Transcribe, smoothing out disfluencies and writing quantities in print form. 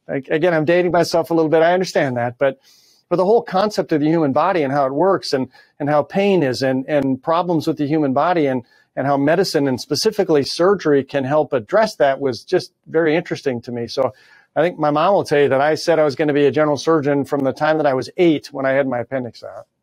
again, I'm dating myself a little bit. I understand that, but for the whole concept of the human body and how it works and how pain is and problems with the human body and how medicine and specifically surgery can help address that was just very interesting to me. So I think my mom will tell you that I said I was going to be a general surgeon from the time that I was 8 when I had my appendix out.